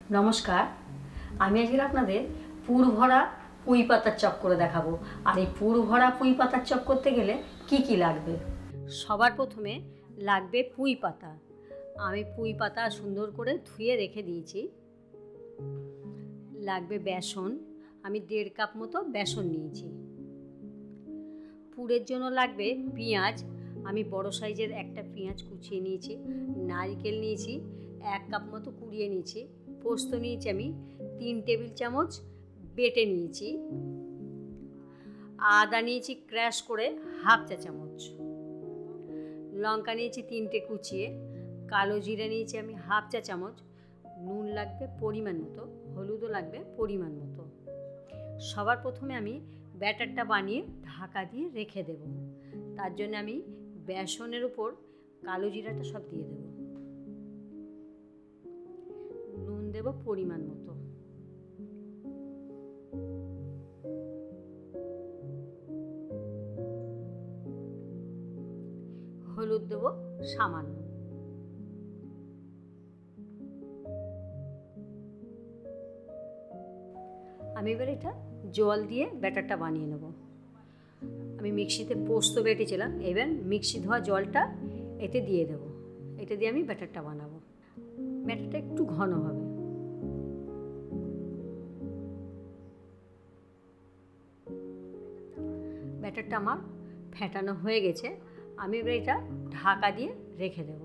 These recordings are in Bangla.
নমস্কার, আমি আজকে আপনাদের পুর ভরা পুঁই পাতার চপ করে দেখাবো। আর এই পুর ভরা পুঁই পাতার চপ করতে গেলে কি লাগবে? সবার প্রথমে লাগবে পুঁই পাতা। আমি পুঁই পাতা সুন্দর করে ধুয়ে রেখে দিয়েছি। লাগবে বেসন, আমি 1.5 কাপ মতো বেসন নিয়েছি। পুরের জন্য লাগবে পেঁয়াজ, আমি বড় সাইজের একটা পেঁয়াজ কুচিয়ে নিয়েছি। নারকেল নিয়েছি 1 কাপ মতো কুড়িয়ে নিয়েছি। পোস্ত নিয়েছি আমি 3 টেবিল চামচ বেটে নিয়েছি। আদা নিয়েছি ক্র্যাশ করে হাফ চা চামচ। লঙ্কা নিয়েছি 3টে কুচিয়ে। কালো জিরা নিয়েছি আমি হাফ চা চামচ। নুন লাগবে পরিমাণ মতো, হলুদও লাগবে পরিমাণ মতো। সবার প্রথমে আমি ব্যাটারটা বানিয়ে ঢাকা দিয়ে রেখে দেব। তার জন্য আমি বেসনের উপর কালো জিরাটা সব দিয়ে দেব। নুন দেব পরিমাণ মতো। হলুদ দেব সামান্য। আমি এবার এটা জল দিয়ে ব্যাটারটা বানিয়ে নেব। আমি মিক্সিতে পোস্ত বেটেছিলাম, এবার মিক্সি ধোয়া জলটা এতে দিয়ে দেব। এটা দিয়ে আমি ব্যাটারটা বানাবো। ব্যাটারটা একটু ঘন হবে। ব্যাটারটা আমার ফেটানো হয়ে গেছে। আমি এবার এটা ঢাকা দিয়ে রেখে দেব।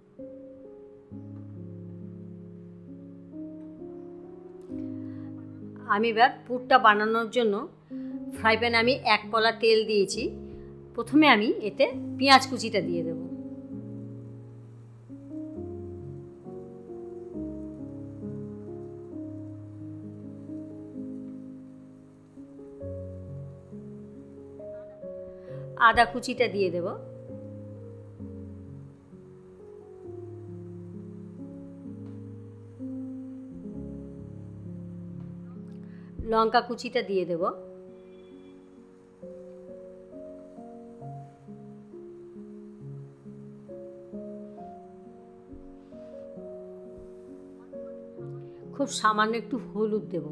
আমি এবার পুরটা বানানোর জন্য ফ্রাই প্যানে আমি 1 কলা তেল দিয়েছি। প্রথমে আমি এতে পেঁয়াজ কুচিটা দিয়ে দেব। আদা কুচিটা দিয়ে দেব। লঙ্কা কুচিটা দিয়ে দেব। খুব সামান্য একটু হলুদ দেব।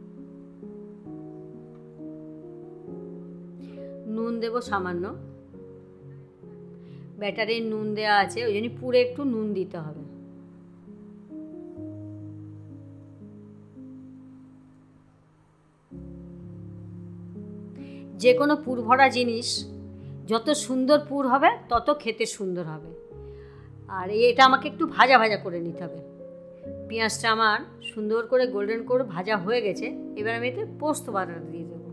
নুন দেব সামান্য। ব্যাটারে নুন দেওয়া আছে, ওই জন্য পুরো একটু নুন দিতে হবে। যে কোনো পুর ভরা জিনিস যত সুন্দর পুর হবে তত খেতে সুন্দর হবে। আর এটা আমাকে একটু ভাজা ভাজা করে নিতে হবে। পেঁয়াজটা আমার সুন্দর করে গোল্ডেন করে ভাজা হয়ে গেছে। এবার আমি এতে পোস্ত বাটাটা দিয়ে দেবো।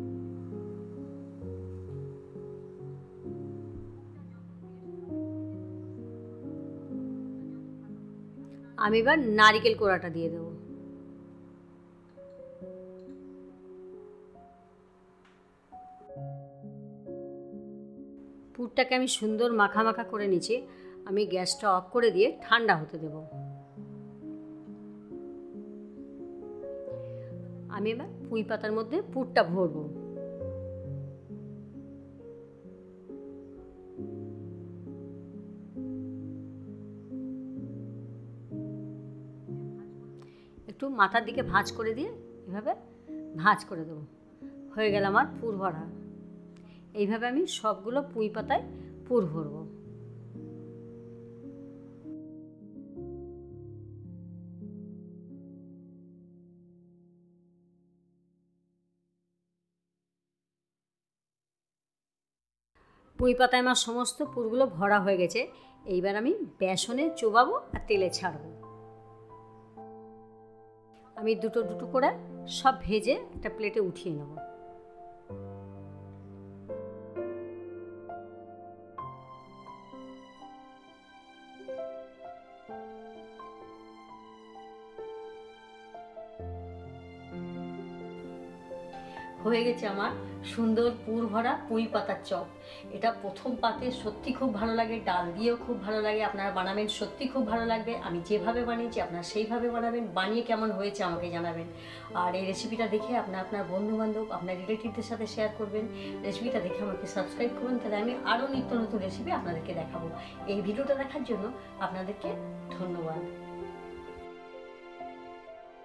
আমি এবার নারকেল কোড়াটা দিয়ে দেবো। পুরটাকে আমি সুন্দর মাখা মাখা করে নিচ্ছি। আমি গ্যাসটা অফ করে দিয়ে ঠান্ডা হতে দেব। আমি এবার পুঁই পাতার মধ্যে পুরটা ভরবো। একটু মাথার দিকে ভাঁজ করে দিয়ে এভাবে ভাঁজ করে দেবো। হয়ে গেল আমার পুর ভরা। এইভাবে আমি সবগুলো পুঁই পাতায় পুর ভরব। পুঁই পাতায় আমার সমস্ত পুরগুলো ভরা হয়ে গেছে। এইবার আমি বেসনে চোবাবো আর তেলে ছাড়বো। আমি দুটো দুটো করে সব ভেজে একটা প্লেটে উঠিয়ে নেব। হয়ে গেছে আমার সুন্দর পুর ভরা পুঁই পাতার চপ। এটা প্রথম পাতে সত্যি খুব ভালো লাগে, ডাল দিয়েও খুব ভালো লাগে। আপনারা বানাবেন, সত্যি খুব ভালো লাগবে। আমি যেভাবে বানিয়েছি আপনারা সেইভাবে বানাবেন। বানিয়ে কেমন হয়েছে আমাকে জানাবেন। আর এই রেসিপিটা দেখে আপনার বন্ধুবান্ধব, আপনার রিলেটিভদের সাথে শেয়ার করবেন। রেসিপিটা দেখে আমাকে সাবস্ক্রাইব করুন, তাহলে আমি আরও নিত্য নতুন রেসিপি আপনাদেরকে দেখাবো। এই ভিডিওটা দেখার জন্য আপনাদেরকে ধন্যবাদ।